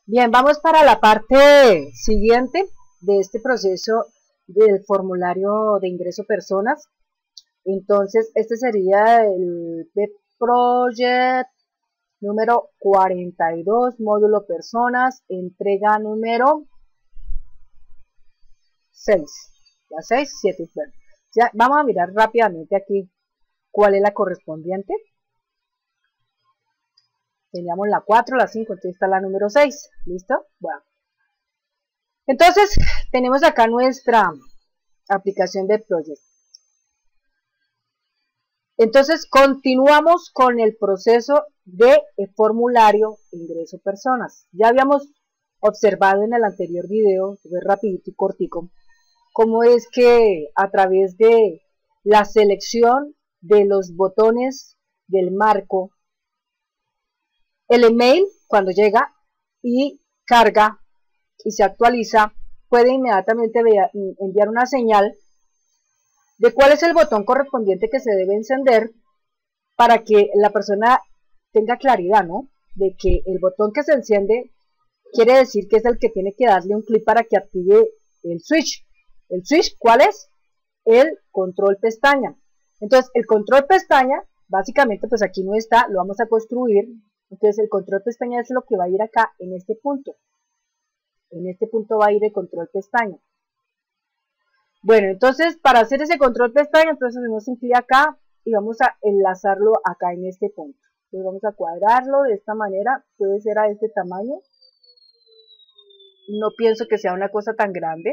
Bien, vamos para la parte siguiente de este proceso del formulario de ingreso personas. Entonces, este sería el Web Project número 42, módulo personas, entrega número 6. La 6, 7, bueno. Ya, vamos a mirar rápidamente aquí cuál es la correspondiente. Teníamos la 4, la 5, entonces está la número 6. ¿Listo? Bueno. Entonces, tenemos acá nuestra aplicación de Project. Entonces, continuamos con el proceso de formulario ingreso personas. Ya habíamos observado en el anterior video, fue rapidito y cortico, cómo es que a través de la selección de los botones del marco, el email cuando llega y carga y se actualiza, puede inmediatamente enviar una señal de cuál es el botón correspondiente que se debe encender para que la persona tenga claridad, ¿no? De que el botón que se enciende quiere decir que es el que tiene que darle un clic para que active el switch. ¿El switch cuál es? El control pestaña. Entonces, el control pestaña, básicamente, pues aquí no está, lo vamos a construir. Entonces, el control pestaña es lo que va a ir acá, en este punto. En este punto va a ir el control pestaña. Bueno, entonces, para hacer ese control pestaña, entonces hacemos un clic acá y vamos a enlazarlo acá en este punto. Entonces, vamos a cuadrarlo de esta manera, puede ser a este tamaño. No pienso que sea una cosa tan grande.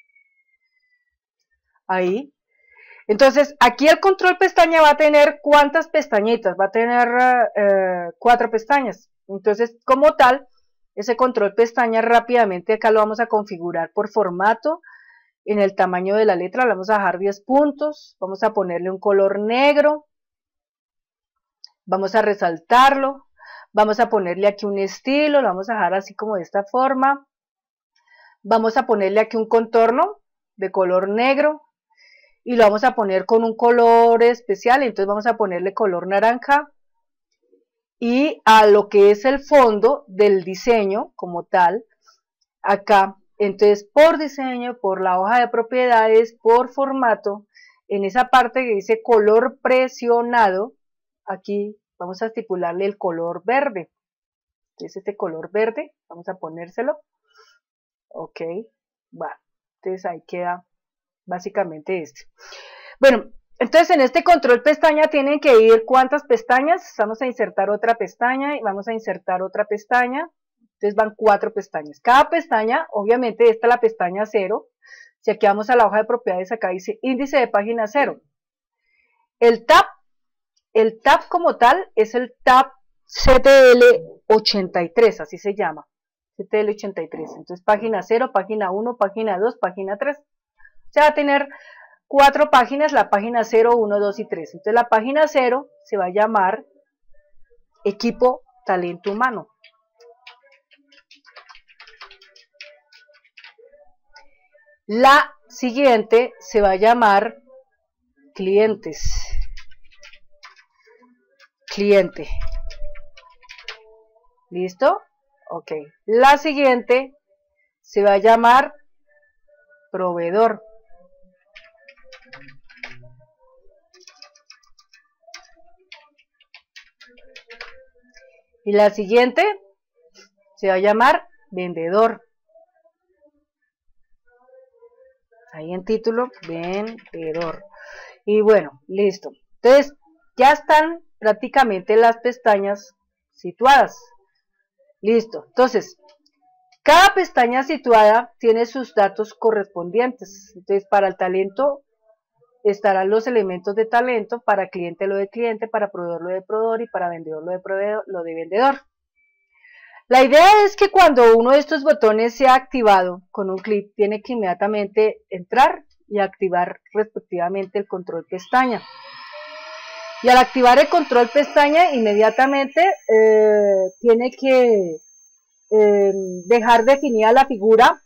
Ahí. Entonces, aquí el control pestaña va a tener ¿cuántas pestañitas? Va a tener 4 pestañas. Entonces, como tal, ese control pestaña rápidamente acá lo vamos a configurar por formato. En el tamaño de la letra le vamos a dejar 10 puntos. Vamos a ponerle un color negro. Vamos a resaltarlo. Vamos a ponerle aquí un estilo. Lo vamos a dejar así como de esta forma. Vamos a ponerle aquí un contorno de color negro. Y lo vamos a poner con un color especial, entonces vamos a ponerle color naranja, y a lo que es el fondo del diseño como tal, acá, entonces por diseño, por la hoja de propiedades, por formato, en esa parte que dice color presionado, aquí vamos a estipularle el color verde, entonces este color verde, vamos a ponérselo, ok, va, entonces ahí queda básicamente este. Bueno, entonces en este control pestaña tienen que ir ¿cuántas pestañas? Vamos a insertar otra pestaña y vamos a insertar otra pestaña. Entonces van 4 pestañas. Cada pestaña, obviamente esta es la pestaña 0. Si aquí vamos a la hoja de propiedades, acá dice índice de página 0. El tab como tal es el tab CTL83, así se llama. CTL83. Entonces página 0, página 1, página 2, página 3. Se va a tener 4 páginas, la página 0, 1, 2 y 3. Entonces la página 0 se va a llamar equipo talento humano. La siguiente se va a llamar clientes. Cliente. ¿Listo? Ok. La siguiente se va a llamar proveedor. Y la siguiente se va a llamar vendedor. Ahí en título, vendedor. Y bueno, listo. Entonces, ya están prácticamente las pestañas situadas. Listo. Entonces, cada pestaña situada tiene sus datos correspondientes. Entonces, para el talento estarán los elementos de talento, para cliente lo de cliente, para proveedor lo de proveedor y para vendedor lo de vendedor. La idea es que cuando uno de estos botones sea activado con un clic, tiene que inmediatamente entrar y activar respectivamente el control pestaña. Y al activar el control pestaña, inmediatamente tiene que dejar definida la figura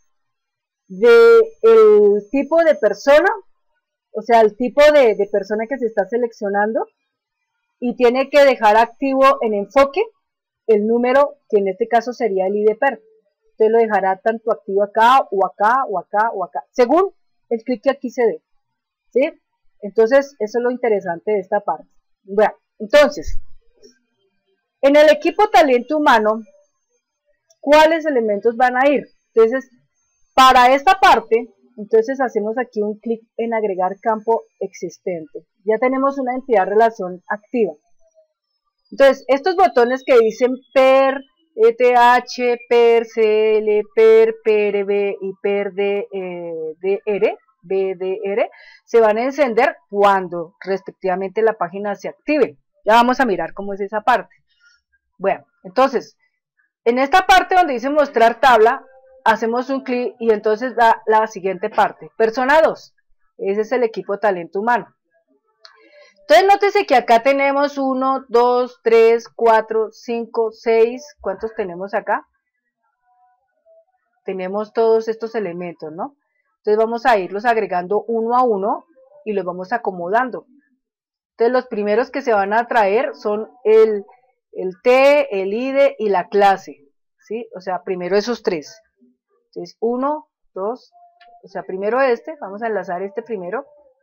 del tipo de persona, o sea, el tipo de persona que se está seleccionando, y tiene que dejar activo en enfoque el número, que en este caso sería el IDPER. Usted lo dejará tanto activo acá, o acá, o acá, o acá, según el clic que aquí se dé, ¿sí? Entonces, eso es lo interesante de esta parte. Bueno, entonces, en el equipo talento humano, ¿cuáles elementos van a ir? Entonces, para esta parte, entonces hacemos aquí un clic en agregar campo existente. Ya tenemos una entidad relación activa. Entonces, estos botones que dicen PER, ETH, PER, CL, PER, PRB y PER BDR, se van a encender cuando respectivamente la página se active. Ya vamos a mirar cómo es esa parte. Bueno, entonces, en esta parte donde dice mostrar tabla, hacemos un clic y entonces da la siguiente parte. Persona 2, ese es el equipo talento humano. Entonces nótese que acá tenemos 1, 2, 3, 4, 5, 6, ¿cuántos tenemos acá? Tenemos todos estos elementos, ¿no? Entonces vamos a irlos agregando uno a uno y los vamos acomodando. Entonces los primeros que se van a traer son el T, el ID y la clase, ¿sí? O sea, primero esos tres. Entonces 1, 2, o sea, primero este, vamos a enlazar este primero.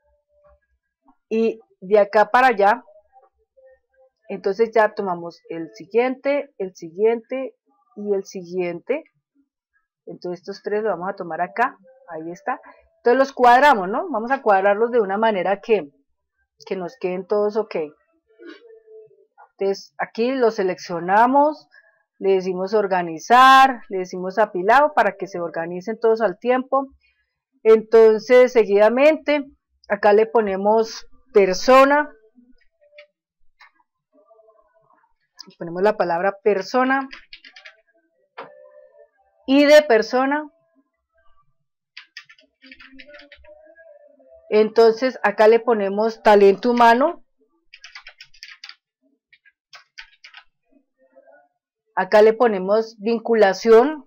Y de acá para allá, entonces ya tomamos el siguiente y el siguiente. Entonces estos tres los vamos a tomar acá, ahí está. Entonces los cuadramos, ¿no? Vamos a cuadrarlos de una manera que nos queden todos ok. Entonces aquí los seleccionamos, le decimos organizar, le decimos apilado para que se organicen todos al tiempo. Entonces seguidamente acá le ponemos persona, ponemos la palabra persona, ID de persona. Entonces acá le ponemos talento humano, acá le ponemos vinculación,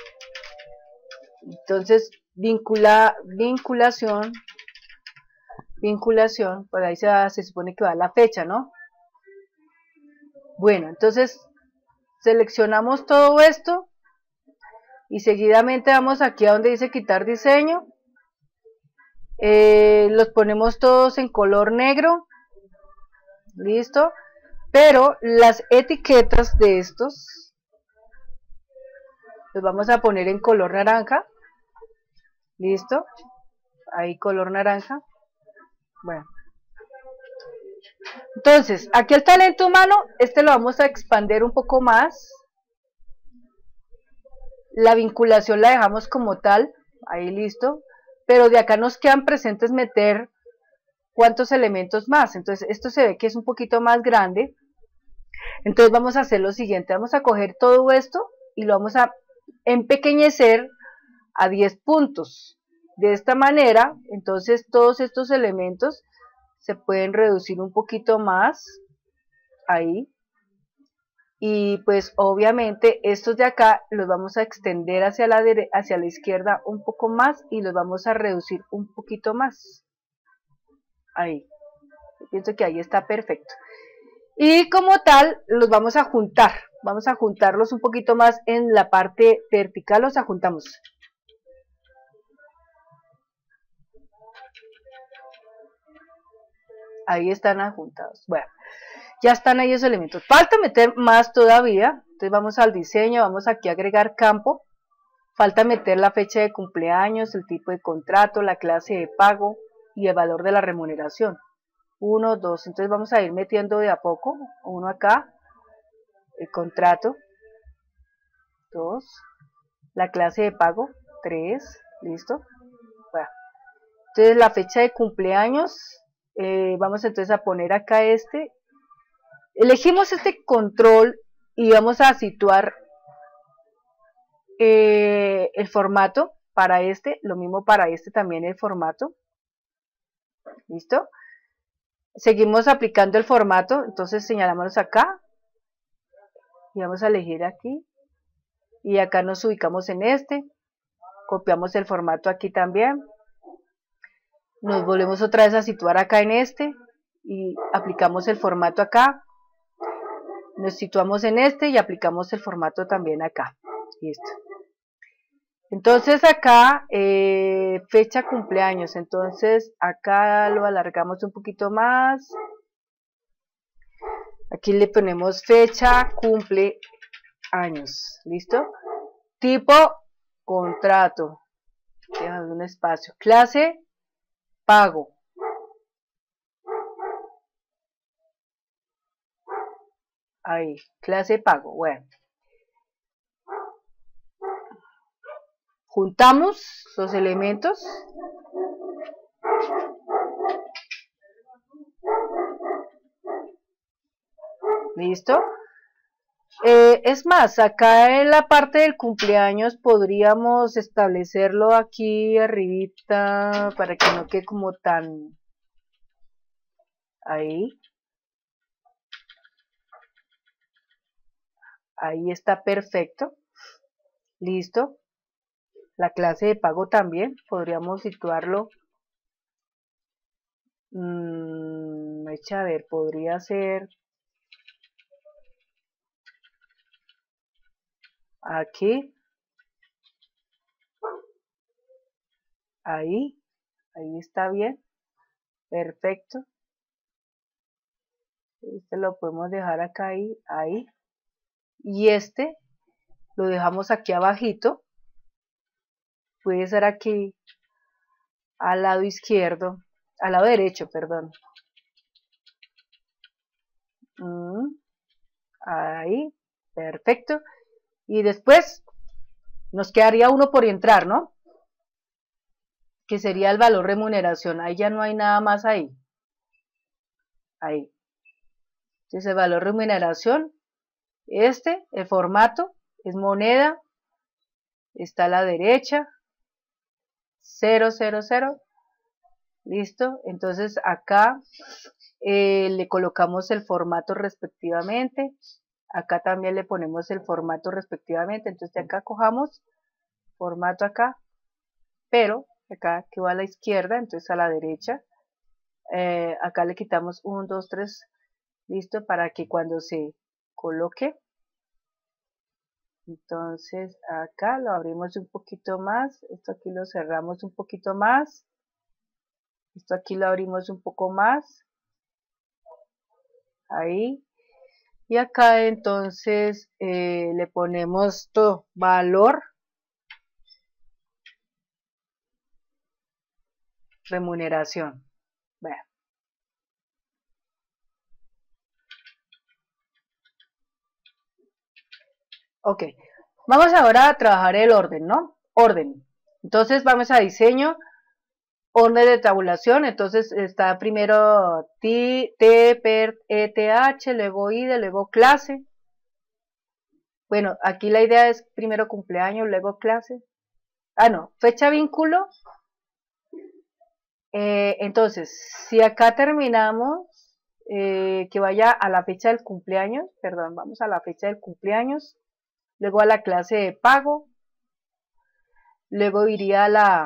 entonces vinculación, por ahí se supone que va la fecha, ¿no? Bueno, entonces seleccionamos todo esto y seguidamente vamos aquí a donde dice quitar diseño, los ponemos todos en color negro, listo, pero las etiquetas de estos los vamos a poner en color naranja, listo, ahí color naranja. Bueno, entonces aquí el talento humano, este lo vamos a expandir un poco más, la vinculación la dejamos como tal, ahí listo, pero de acá nos quedan presentes meter cuántos elementos más. Entonces esto se ve que es un poquito más grande, entonces vamos a hacer lo siguiente, vamos a coger todo esto y lo vamos a empequeñecer a 10 puntos. De esta manera, entonces todos estos elementos se pueden reducir un poquito más, ahí, y pues obviamente estos de acá los vamos a extender hacia la izquierda un poco más y los vamos a reducir un poquito más, ahí, yo pienso que ahí está perfecto. Y como tal, los vamos a juntarlos un poquito más en la parte vertical, los juntamos. Ahí están adjuntados. Bueno, ya están ahí esos elementos. Falta meter más todavía. Entonces vamos al diseño, vamos aquí a agregar campo. Falta meter la fecha de cumpleaños, el tipo de contrato, la clase de pago y el valor de la remuneración. 1, 2, entonces vamos a ir metiendo de a poco. 1 acá, el contrato. 2, la clase de pago. 3, listo. Bueno, entonces la fecha de cumpleaños. Vamos entonces a poner acá elegimos este control y vamos a situar el formato para lo mismo para también el formato, listo, seguimos aplicando el formato, entonces señalamos acá y vamos a elegir aquí y acá nos ubicamos en copiamos el formato aquí también, nos volvemos otra vez a situar acá en y aplicamos el formato acá, nos situamos en y aplicamos el formato también acá, listo. Entonces acá, fecha cumpleaños, entonces acá lo alargamos un poquito más. Aquí le ponemos fecha cumpleaños, ¿listo? Tipo, contrato, dejando un espacio. Clase, pago. Ahí, clase, pago, bueno. Juntamos los elementos. ¿Listo? Es más, acá en la parte del cumpleaños podríamos establecerlo aquí arribita para que no quede como tan... Ahí. Ahí está perfecto. Listo. La clase de pago también podríamos situarlo. A ver, podría ser aquí. Ahí. Ahí está bien. Perfecto. Este lo podemos dejar acá, ahí. Y este lo dejamos aquí abajito. Puede ser aquí al lado izquierdo, al lado derecho, perdón. Ahí, perfecto. Y después nos quedaría uno por entrar, ¿no? Que sería el valor remuneración. Ahí ya no hay nada más ahí. Ahí. Entonces el valor remuneración, el formato, es moneda, está a la derecha, 000, listo. Entonces acá le colocamos el formato respectivamente, acá también le ponemos el formato respectivamente. Entonces de acá cojamos formato acá, pero acá que va a la izquierda, entonces a la derecha, acá le quitamos 1, 2, 3, listo, para que cuando se coloque, entonces acá lo abrimos un poquito más, esto aquí lo cerramos un poquito más, esto aquí lo abrimos un poco más, ahí, y acá entonces le ponemos todo, valor remuneración. Bueno. Ok, vamos ahora a trabajar el orden, ¿no? Orden. Entonces vamos a diseño, orden de tabulación. Entonces está primero T, PERT, ETH, luego IDE, luego clase. Bueno, aquí la idea es primero cumpleaños, luego clase. Ah, no, fecha vínculo. Entonces, si acá terminamos, que vaya a la fecha del cumpleaños, perdón, vamos a la fecha del cumpleaños, luego a la clase de pago, luego iría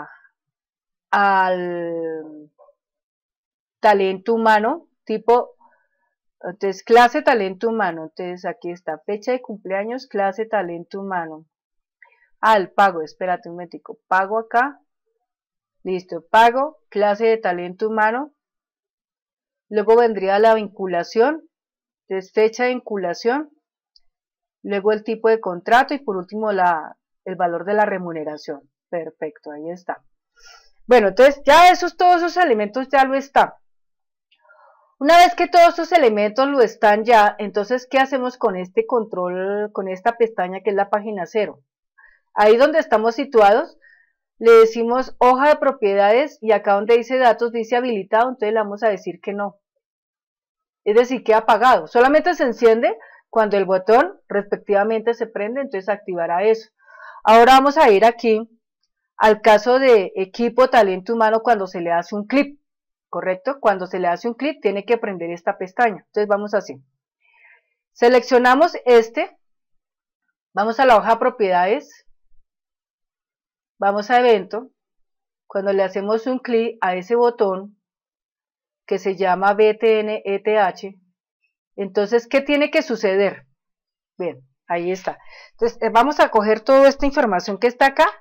al talento humano, tipo, entonces clase talento humano, entonces aquí está, fecha de cumpleaños, clase talento humano. El pago, espérate un momentico, pago acá, listo, pago, clase de talento humano, luego vendría la vinculación, entonces fecha de vinculación, luego el tipo de contrato y por último el valor de la remuneración. Perfecto, ahí está. Bueno, entonces ya todos esos elementos ya lo están. Una vez que todos estos elementos lo están ya, entonces ¿qué hacemos con este control, con esta pestaña que es la página 0? Ahí donde estamos situados, le decimos hoja de propiedades y acá donde dice datos dice habilitado, entonces le vamos a decir que no. Es decir, que apagado. Solamente se enciende cuando el botón respectivamente se prende, entonces activará eso. Ahora vamos a ir aquí al caso de equipo talento humano cuando se le hace un clic, ¿correcto? Cuando se le hace un clic tiene que prender esta pestaña. Entonces vamos así. Seleccionamos vamos a la hoja de propiedades, vamos a evento, cuando le hacemos un clic a ese botón que se llama BTN ETH, entonces ¿qué tiene que suceder? Bien, ahí está. Entonces vamos a coger toda esta información que está acá,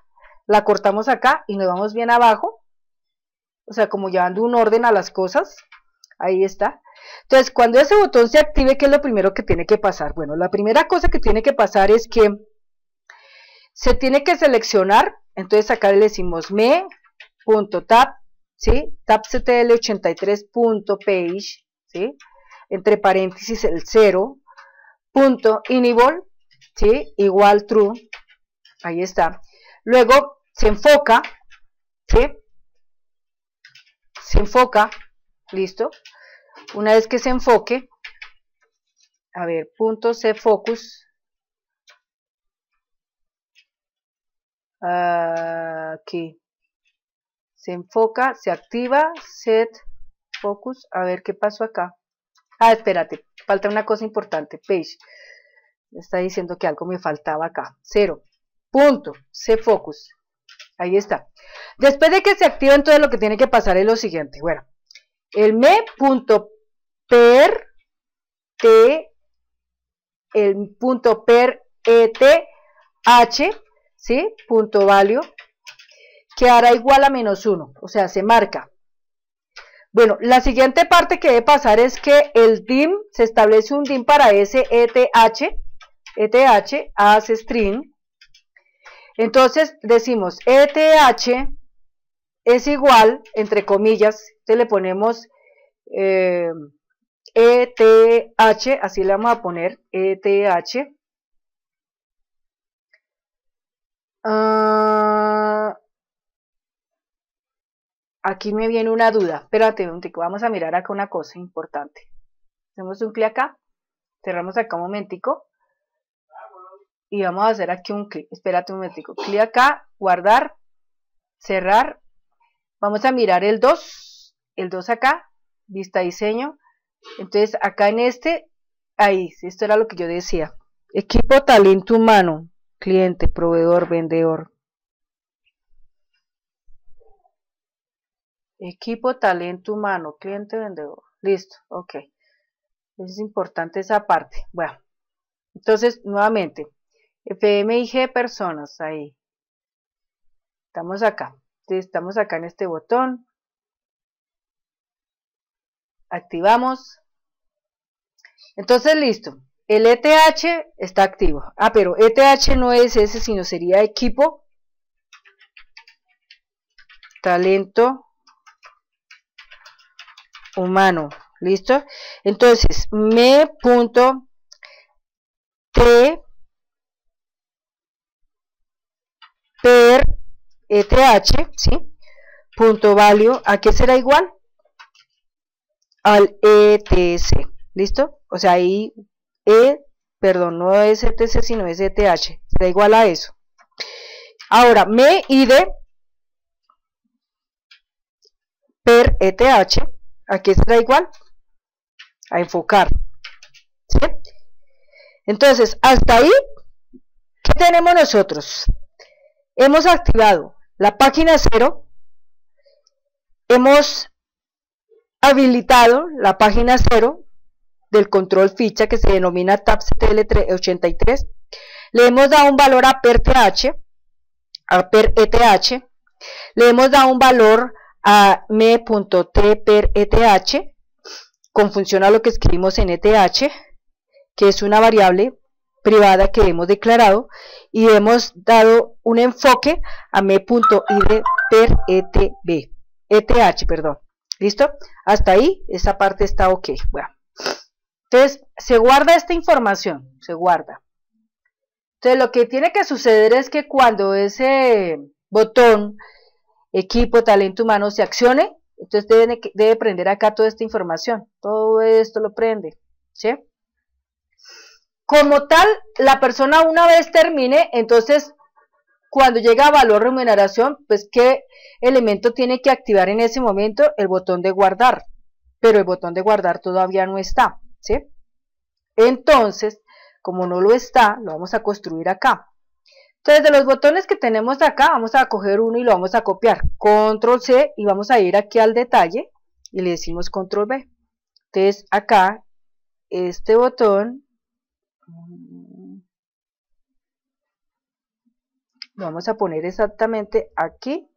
la cortamos acá y nos vamos bien abajo, o sea, como llevando un orden a las cosas. Ahí está. Entonces, cuando ese botón se active, ¿qué es lo primero que tiene que pasar? Bueno, la primera cosa que tiene que pasar es que se tiene que seleccionar. Entonces acá le decimos me.tab, ¿sí? tabctl83.page, ¿sí? Entre paréntesis el 0, punto enable, ¿sí? Igual true, ahí está. Luego se enfoca, ¿sí? Se enfoca, listo. Una vez que se enfoque, a ver, punto cfocus, aquí, se enfoca, se activa, set focus, a ver qué pasó acá. Espérate, falta una cosa importante, page, me está diciendo que algo me faltaba acá, 0, punto, cfocus, ahí está. Después de que se activa, entonces lo que tiene que pasar es lo siguiente, bueno, el me.per, el punto per eth, ¿sí? Punto value, que hará igual a -1, o sea, se marca. Bueno, la siguiente parte que debe pasar es que el dim, se establece un dim para ese eth as string. Entonces decimos eth es igual, entre comillas, entonces le ponemos eth, así le vamos a poner eth. Aquí me viene una duda, espérate, vamos a mirar acá una cosa importante. Hacemos un clic acá, cerramos acá un momentico y vamos a hacer aquí un clic, espérate un momentico, clic acá, guardar, cerrar, vamos a mirar el 2 acá, vista diseño, entonces acá en este, ahí, esto era lo que yo decía, equipo talento humano, cliente, proveedor, vendedor. Equipo, talento humano, cliente, vendedor. Listo, ok. Es importante esa parte. Bueno, entonces, nuevamente, FMIG personas, ahí. Estamos acá. Entonces, estamos acá en este botón. Activamos. Entonces, listo. El ETH está activo. Pero ETH no es ese, sino sería equipo, talento humano, ¿listo? Entonces, me.t per ETH, ¿sí? Punto value, ¿a qué será igual? Al ETC, ¿listo? O sea, ahí, perdón, no es ETC, sino es ETH, será igual a eso. Ahora, me id per ETH, ¿a qué será igual? A enfocar, ¿sí? Entonces, hasta ahí, ¿qué tenemos nosotros? Hemos activado la página 0, hemos habilitado la página 0 del control ficha que se denomina tabctl83, le hemos dado un valor a per ETH, le hemos dado un valor a me.t per ETH con función a lo que escribimos en ETH, que es una variable privada que hemos declarado, y hemos dado un enfoque a me.id per ETH, perdón. ¿Listo? Hasta ahí, esa parte está ok. Bueno, entonces, se guarda esta información, se guarda. Entonces, lo que tiene que suceder es que cuando ese botón, equipo, talento humano, se accione, entonces debe prender acá toda esta información. Todo esto lo prende, ¿sí? Como tal, la persona una vez termine, entonces, cuando llega a valor remuneración, pues, ¿qué elemento tiene que activar en ese momento? El botón de guardar. Pero el botón de guardar todavía no está, ¿sí? Entonces, como no lo está, lo vamos a construir acá. Entonces, de los botones que tenemos acá, vamos a coger uno y lo vamos a copiar. Control C y vamos a ir aquí al detalle y le decimos Control V. Entonces, acá, este botón, Lo vamos a poner exactamente aquí,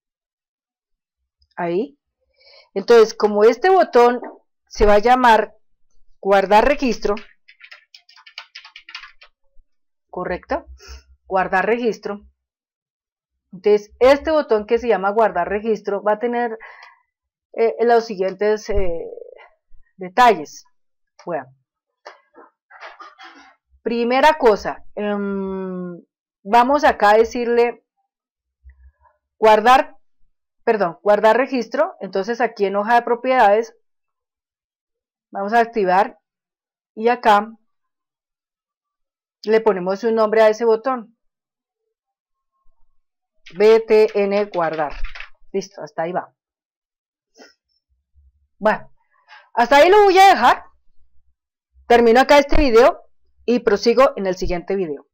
ahí. Entonces, como este botón se va a llamar guardar registro, ¿correcto? Guardar registro. Entonces, este botón que se llama guardar registro va a tener los siguientes detalles. Bueno, primera cosa, vamos acá a decirle guardar registro. Entonces aquí en hoja de propiedades vamos a activar y acá le ponemos un nombre a ese botón, BTN guardar. Listo, hasta ahí va. Bueno, hasta ahí lo voy a dejar. Termino acá este video y prosigo en el siguiente video.